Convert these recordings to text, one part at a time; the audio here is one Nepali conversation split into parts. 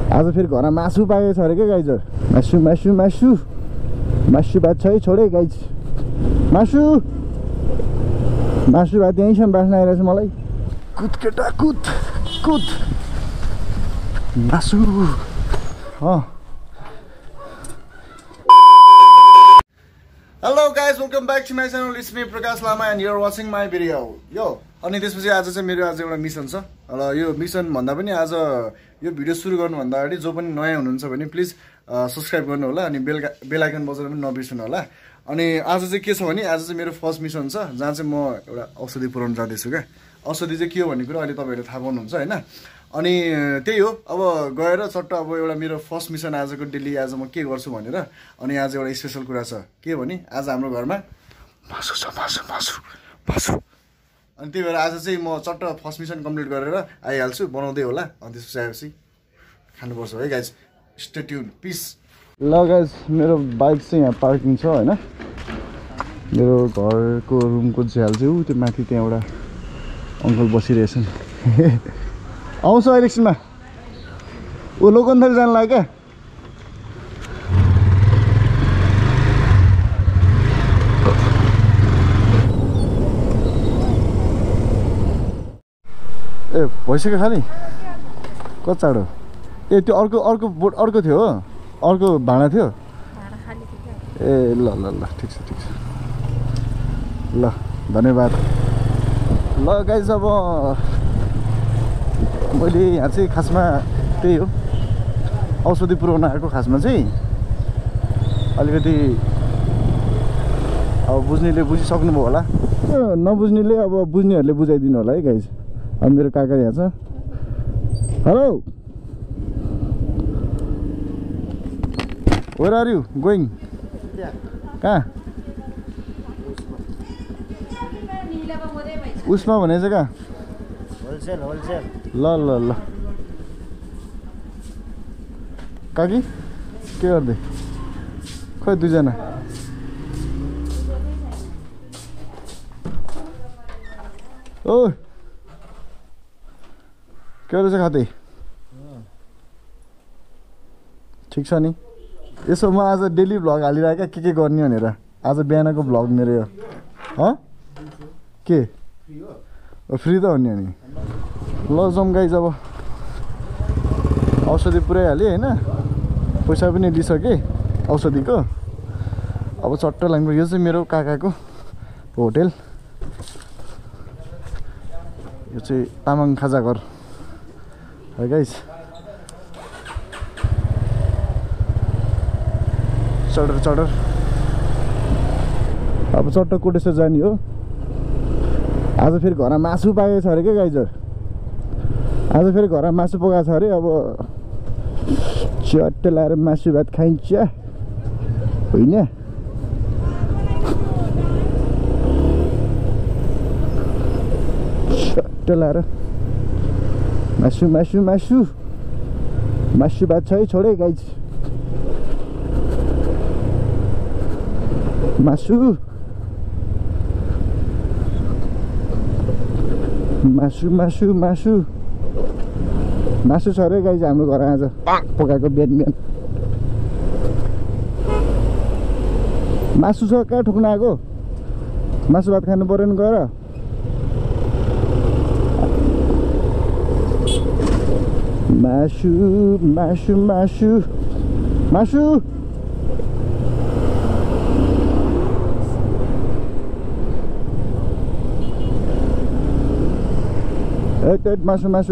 आज फेरि घरमा मासु पाएको छ अरे क्या गाइजर मासु मासु मासु मासु भात छ है छोडे गाइज मासु मासु भात यहीँसम्म बाँच्न आइरहेछ मलाई कुद केटा कुद कुद मासु hello guys welcome back to my channel it's me Prakash Lama and you are watching my video यो अनि त्यसपछि आज चाहिँ मेरो आज एउटा मिसन छ र यो मिसन भन्दा पनि आज यो भिडियो सुरु गर्नुभन्दा अगाडि जो पनि नयाँ हुनुहुन्छ भने प्लिज सब्सक्राइब गर्नु होला अनि बेल आइकन बजाउन पनि नबिर्सनु होला अनि आज चाहिँ के छ भने आज चाहिँ मेरो फर्स्ट मिसन छ जहाँ चाहिँ म एउटा औषधि पुऱ्याउन जाँदैछु क्या औषधि चाहिँ के हो भन्ने कुरा अहिले तपाईँहरूले थाहा पाउनुहुन्छ होइन अनि त्यही हो अब गएर चट्ट अब एउटा मेरो फर्स्ट मिसन आजको डेली आज म के गर्छु भनेर अनि आज एउटा स्पेसल कुरा छ के भने आज हाम्रो घरमा मासु छ मासु मासु मासु अनि त्यही भएर आज चाहिँ म चट्ट फर्स्ट मिसन कम्प्लिट गरेर आइहाल्छु बनाउँदै होला अनि त्यसपछि आएपछि खानुपर्छ है गाइज स्टे ट्युन पिस ल गाइज मेरो बाइक चाहिँ यहाँ पार्किङ छ होइन मेरो घरको रुमको झ्याल चाहिँ त्यो माथि त्यहाँ एउटा अङ्कल बसिरहेछन् आउँछ इलेक्सनमा ऊ लोकन्थली जानु लाग्यो क्या ए भइसक्यो खालि कति चाँडो ए त्यो अर्को बोट अर्को थियो हो अर्को भाँडा थियो ए ल ल ल ठिक छ ल धन्यवाद ल गाइज अब मैले यहाँ चाहिँ खासमा त्यही हो औषधि पुऱ्याउन आएको खासमा चाहिँ अलिकति अब बुझ्नेले बुझिसक्नुभयो होला नबुझ्नेले अब बुझ्नेहरूले बुझाइदिनु होला है गाइज अब मेरो काका यहाँ छ hello where are you going कहाँ उसमा भने चाहिँ कहाँ होलसेल ल ल ल काकी के गर्दै खोइ दुईजना ओ के रहेछ खाँदै ठिक छ नि यसो म आज डेली भ्लग हालिरहेको के गर्ने भनेर आज बिहानको भ्लग मेरो यो के फ्री त हो नि अनि ल जाउँ गाइज अब औषधि पुऱ्याइहालेँ होइन पैसा पनि लिइसकेँ औषधिको अब चट्ट लाग्नु यो चाहिँ मेरो काकाको होटेल यो चाहिँ तामाङ खाजा घर है गाइज चढर अब चट्ट कोटेश्वर जाने हो आज फेरि घरमा मासु पाएको छ अरे क्या गाइजर आज फेरि घरमा मासु पकाएको छ अरे अब चट्ट लाएर मासु भात खाइन्छ होइन चट्ट लाएर मासु मासु मासु मासु भात छ है छोडे गाइज मासु मासु मासु मासु मासु छ अरे गाइज हाम्रो घर आज पकाएको बिहान मासु छ कहाँ ठोक्न आएको मासु भात खानु पर्यो नि गएर मासु मासु मासु मासु मासु मासु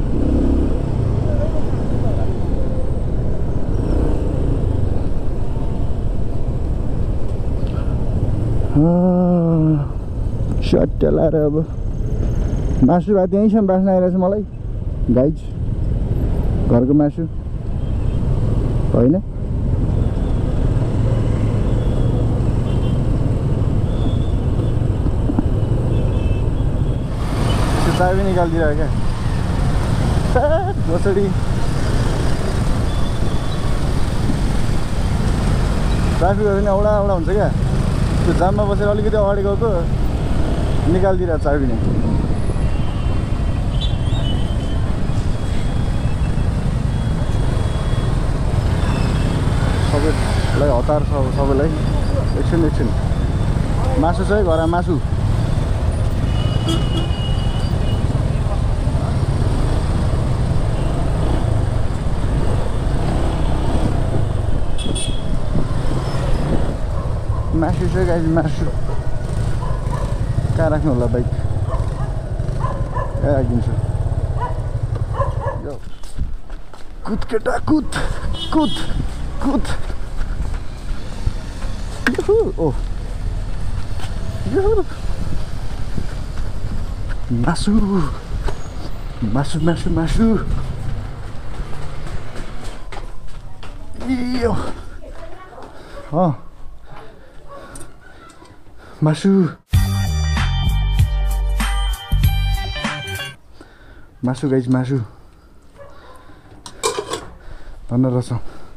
सट्ट लाएर अब मासु भात यहीँसम्म बाँच्न आइरहेछ मलाई गाइज घरको मासु होइन चाय पनि निकालिदिएर क्या कसरी ट्राफिकहरू पनि औडा हुन्छ क्या त्यो जाममा बसेर अलिकति अगाडि गएको निकालिदिएर चाय पनि सबैलाई हतार छ सबैलाई एकछिन मासु चाहिँ घर मासु मासु चाहिँ गाइस मासु कहाँ राख्नु होला बाइक राखिदिन्छु कुद केटा कुद कुद कुद ओ मासु मासु मासु मासु यो मासु मासु गाइस मासु धन्न रहेछ